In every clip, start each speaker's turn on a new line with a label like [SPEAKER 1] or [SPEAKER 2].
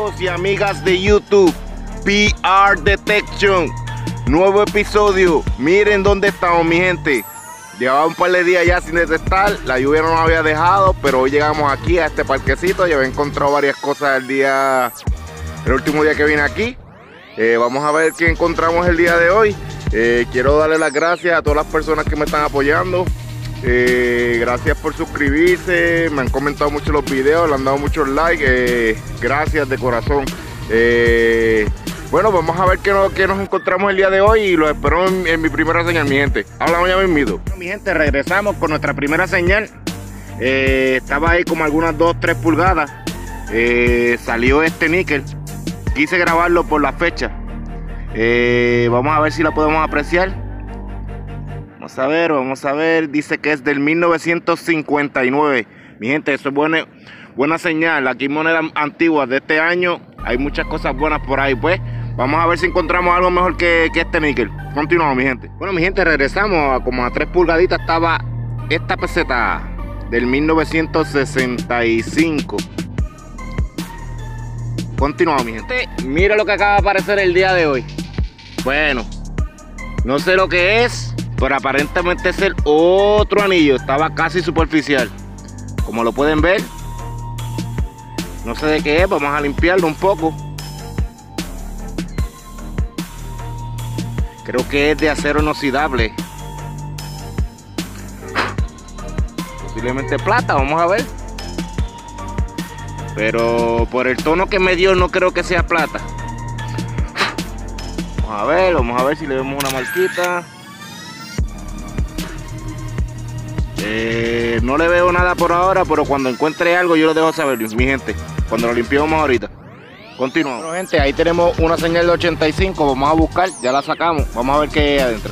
[SPEAKER 1] amigos y amigas de YouTube, PR Detection, nuevo episodio. Miren dónde estamos, mi gente. Llevaba un par de días ya sin detectar, la lluvia no nos había dejado, pero hoy llegamos aquí a este parquecito. Ya había encontrado varias cosas el último día que vine aquí. Vamos a ver qué encontramos el día de hoy. Quiero darle las gracias a todas las personas que me están apoyando. Gracias por suscribirse, me han comentado mucho los videos, le han dado muchos likes, gracias de corazón. Bueno, vamos a ver qué nos encontramos el día de hoy y los espero en mi primera señal, mi gente. Hablamos ya mismito. Bueno, mi gente, regresamos con nuestra primera señal. Estaba ahí como algunas 2-3 pulgadas. Salió este níquel. Quise grabarlo por la fecha. Vamos a ver si la podemos apreciar. Vamos a ver. Dice que es del 1959. Mi gente, eso es buena señal. Aquí monedas antiguas de este año. Hay muchas cosas buenas por ahí, pues. Vamos a ver si encontramos algo mejor que este níquel. Continuamos, mi gente. Bueno, mi gente, regresamos. Como a 3 pulgaditas estaba esta peseta del 1965. Continuamos, mi gente. Mira lo que acaba de aparecer el día de hoy. Bueno, no sé lo que es, pero aparentemente es el otro anillo. Estaba casi superficial. Como lo pueden ver, no sé de qué es. Vamos a limpiarlo un poco. Creo que es de acero inoxidable. Posiblemente plata, vamos a ver. Pero por el tono que me dio no creo que sea plata. Vamos a ver si le vemos una marquita. No le veo nada por ahora, pero cuando encuentre algo yo lo dejo saber, mi gente. Cuando lo limpiemos ahorita. Continuamos. Bueno, gente, ahí tenemos una señal de 85. Vamos a buscar, ya la sacamos. Vamos a ver qué hay adentro.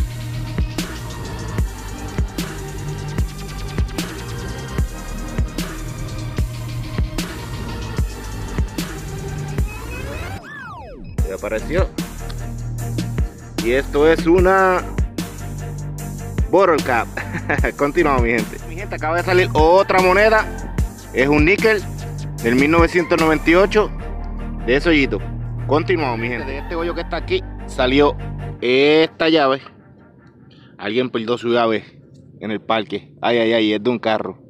[SPEAKER 1] Ya apareció. Y esto es una bottle cap. Continuamos, mi gente. Mi gente, acaba de salir otra moneda. Es un níquel del 1998 de ese hoyito. Continuamos, mi gente. De este hoyo que está aquí salió esta llave. Alguien perdió su llave en el parque. Ay, es de un carro.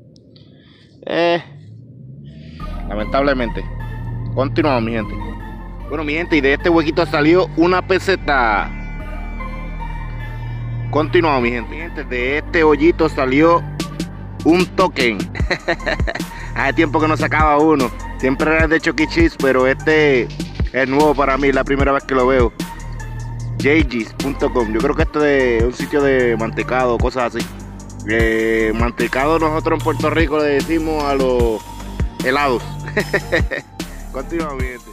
[SPEAKER 1] Lamentablemente. Continuamos, mi gente. Bueno, mi gente, y de este huequito salió una peseta. Continuamos, mi gente. Mi gente, de este hoyito salió un token. Hace tiempo que no sacaba uno. Siempre era de Chuck E. Cheese, pero este es nuevo para mí, la primera vez que lo veo. jgis.com. Yo creo que esto es un sitio de mantecado, cosas así. Mantecado nosotros en Puerto Rico le decimos a los helados. Continuamos, mi gente.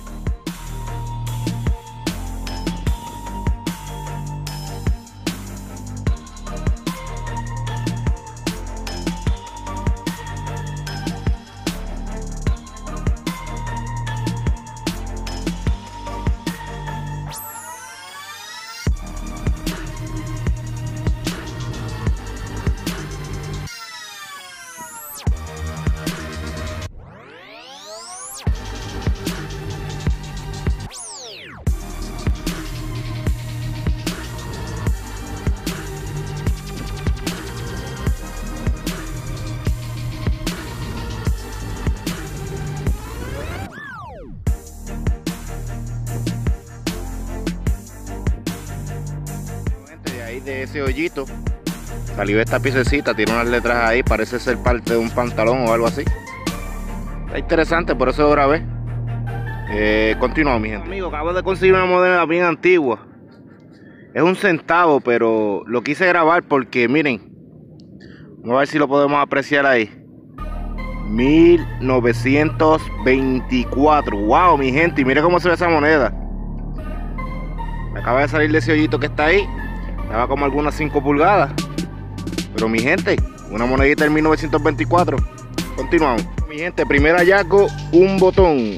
[SPEAKER 1] De ese hoyito salió esta piececita, tiene unas letras ahí, parece ser parte de un pantalón o algo así. Está interesante, por eso lo grabé. Continuamos, mi gente. Amigo, acabo de conseguir una moneda bien antigua. Es un centavo, pero lo quise grabar porque miren, vamos a ver si lo podemos apreciar ahí. 1924. Wow, mi gente, y mira cómo se ve esa moneda. Acaba de salir de ese hoyito que está ahí. Estaba como algunas 5 pulgadas. Pero mi gente, una monedita del 1924. Continuamos. Mi gente, primer hallazgo, un botón.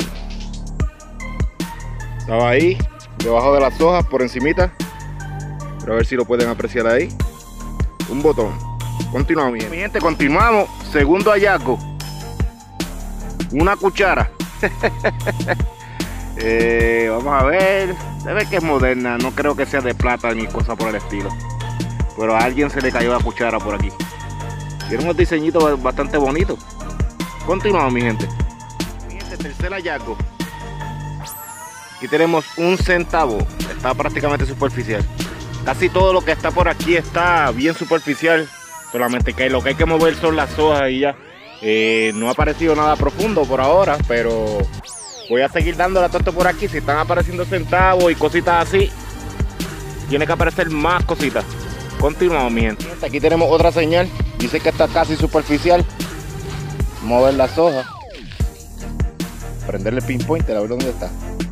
[SPEAKER 1] Estaba ahí, debajo de las hojas, por encimita. Pero a ver si lo pueden apreciar ahí. Un botón. Continuamos, mi gente. Mi gente, continuamos. Segundo hallazgo. Una cuchara. Vamos a ver. Se ve que es moderna. No creo que sea de plata ni cosa por el estilo. Pero a alguien se le cayó la cuchara por aquí. Tiene unos diseñitos bastante bonitos. Continuamos, mi gente. Mi gente, tercer hallazgo. Aquí tenemos 1 centavo. Está prácticamente superficial. Casi todo lo que está por aquí está bien superficial. Solamente que lo que hay que mover son las hojas y ya. No ha aparecido nada profundo por ahora, pero voy a seguir dándole a todo esto por aquí. Si están apareciendo centavos y cositas así, tiene que aparecer más cositas. Continuamos, mi gente. Aquí tenemos otra señal. Dice que está casi superficial. Mover las hojas. Prenderle el pinpoint, a ver dónde está.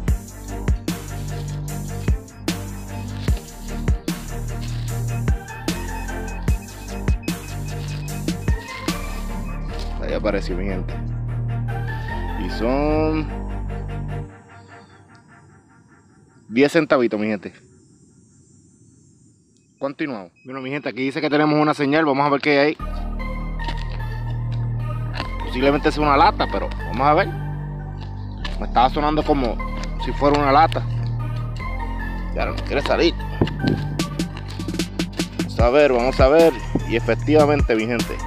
[SPEAKER 1] Ahí apareció, mi gente. Y son 10 centavitos, mi gente. Continuamos. Bueno, mi gente, aquí dice que tenemos una señal. Vamos a ver qué hay ahí. Posiblemente sea una lata, pero vamos a ver. Me estaba sonando como si fuera una lata. Ya no quiere salir. Vamos a ver. Y efectivamente, mi gente,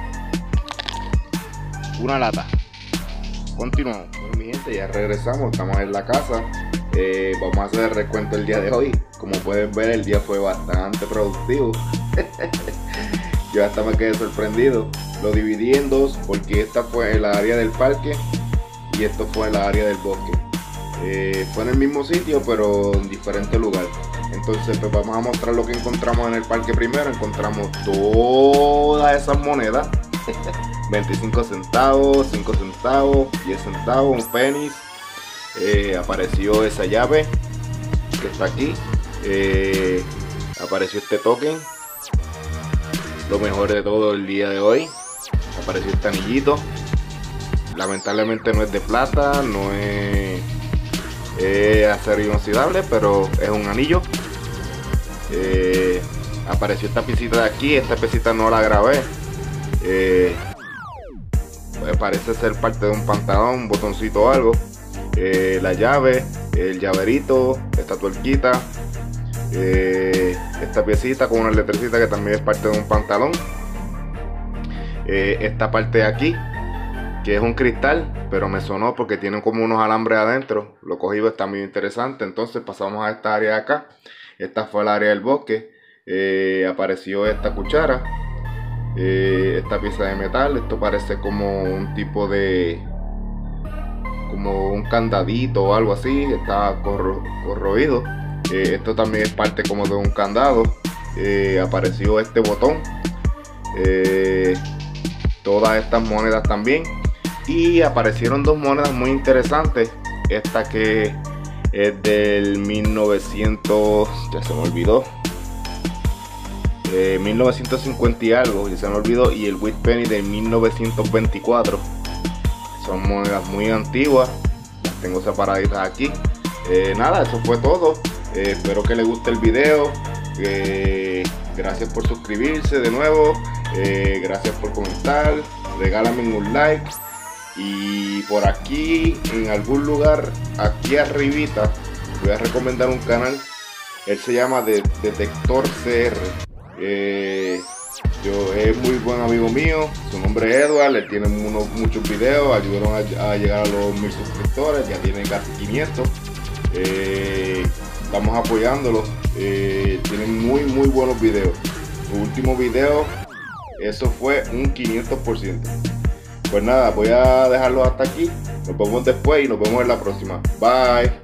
[SPEAKER 1] una lata. Continuamos. Bueno, mi gente, ya regresamos. Estamos en la casa. Vamos a hacer el recuento el día de hoy. Como pueden ver, el día fue bastante productivo. Yo hasta me quedé sorprendido. Lo dividí en dos porque esta fue el área del parque y esto fue el área del bosque. Fue en el mismo sitio pero en diferente lugar. Entonces pues vamos a mostrar lo que encontramos en el parque primero. Encontramos todas esas monedas. 25 centavos, 5 centavos, 10 centavos, un penny. Apareció esa llave que está aquí. Apareció este token. Lo mejor de todo el día de hoy, apareció este anillito. Lamentablemente no es de plata, no es acero inoxidable, pero es un anillo. Apareció esta piecita de aquí. Esta piecita no la grabé. Pues parece ser parte de un pantalón, un botoncito o algo. La llave, el llaverito, esta tuerquita, esta piecita con una letrecita que también es parte de un pantalón. Esta parte de aquí, que es un cristal, pero me sonó porque tiene como unos alambres adentro. Lo cogí, está muy interesante. Entonces pasamos a esta área de acá. Esta fue el área del bosque. Apareció esta cuchara, esta pieza de metal. Esto parece como un tipo de, como un candadito o algo así. Está corroído. Esto también es parte como de un candado. Apareció este botón. Todas estas monedas también. Y aparecieron dos monedas muy interesantes. Esta que es del 1900, ya se me olvidó, 1950 y algo, ya se me olvidó. Y el Wheat Penny de 1924. Son monedas muy antiguas. Las tengo separaditas aquí. Nada, eso fue todo. Espero que les guste el video. Gracias por suscribirse de nuevo. Gracias por comentar. Regálame un like. Y por aquí, en algún lugar, aquí arribita, voy a recomendar un canal. Él se llama Detector CR. Es muy buen amigo mío. Su nombre es Edward. Él tiene muchos videos. Ayudaron a llegar a los 1000 suscriptores. Ya tiene casi 500. Estamos apoyándolo. Tienen muy buenos videos. Su último video, eso fue un 500%. Pues nada, voy a dejarlo hasta aquí. Nos vemos después y nos vemos en la próxima. Bye.